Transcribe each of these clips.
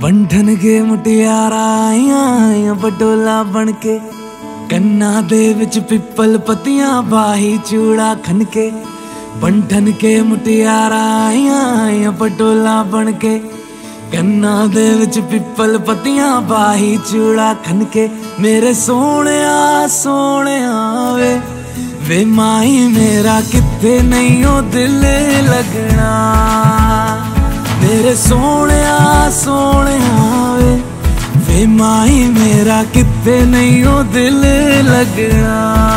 बंधन के मुटियारा आईयां बटोला बनके कन्ना दे विच पिपल पत्तियां बाही चूड़ा खनके। बंधन के मुटियारा आईयां बटोला बनके कन्ना दे विच पिपल पत्तियां बाही चूड़ा खनके। मेरे सोहणिया सोहणिया वे माही मेरा किथे नहीं ओ दिल लगना। मेरे सोहणिया सोहणिया वे माही मेरा किथे नहीं ओ दिल लगना।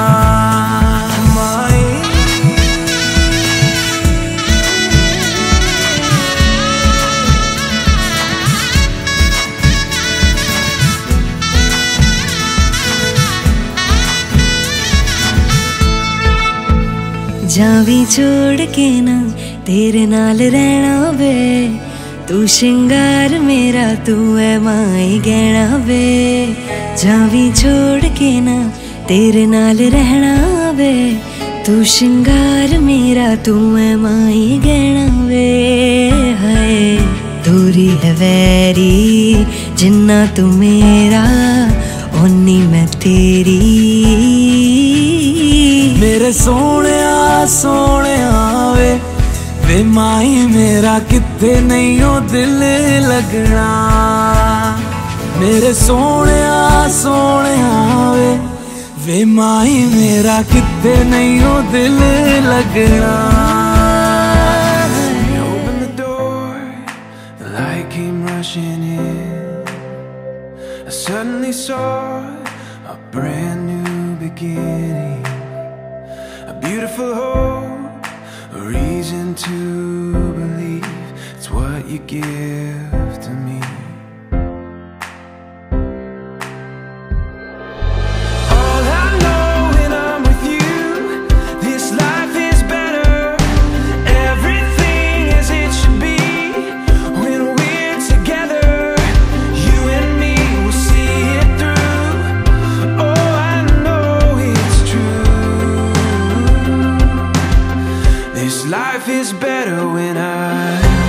जावी छोड़ के ना तेरे नाल रहना वे, तू शिंगार मेरा तू है माई गहना वे। जावी छोड़ के ना तेरे नाल रहना वे, तू शिंगार मेरा तू है माई गहना वे। हाय दूरी है वैरी जिन्ना तू मेरा ओनी मैं तेरी। मेरे सोहणिया सोहणिया वे माही मेरा किथे नहीं ओ दिल लगना। मेरे सोहणिया सोहणिया वे माही मेरा किथे नहीं ओ दिल लगना। Open the door, the light came rushing in. I suddenly saw a brand new beginning, a beautiful hope, a reason to believe it's what you give to me. All I know when I'm with you, this life is better. Everything as it should be when we're together. You and me will see it through. Oh, I know it's true. This life is better when I